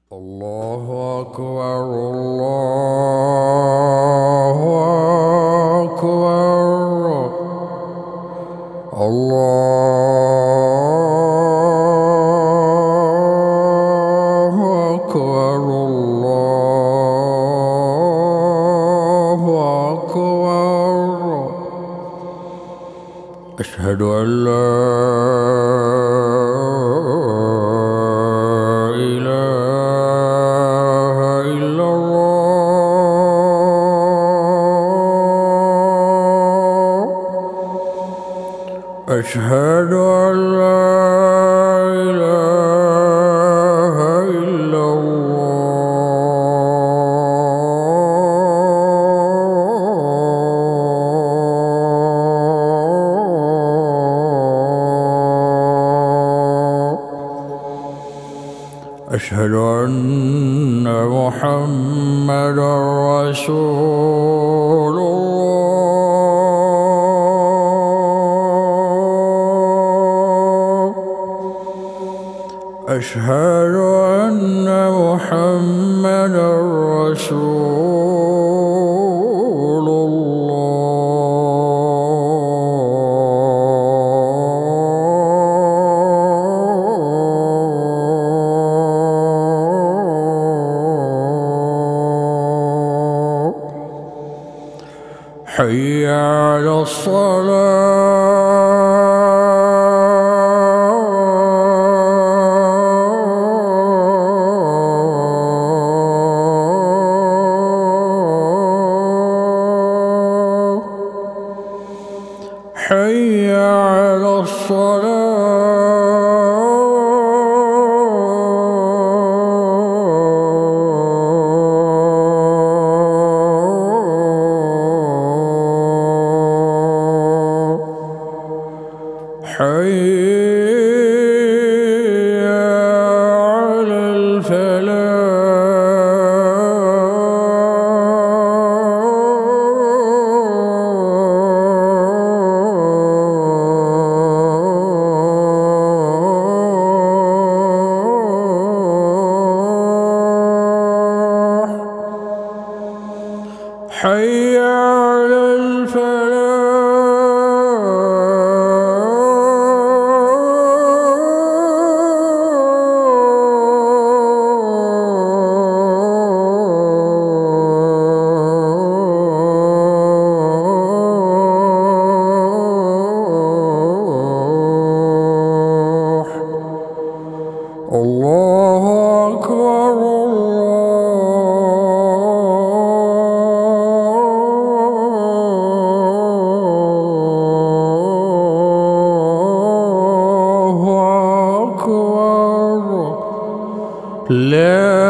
الله أكبر الله أكبر الله أكبر الله أكبر. أشهد أن لا إله إلا الله. أشهد أن لا إله إلا الله. أشهد أن محمدًا رسول الله. أشهد أن محمدًا رسول الله. حي على الصلاة. حي على الصلاة. حي على الفلاح. حي على الفلاح. الله أكبر الله أكبر. لا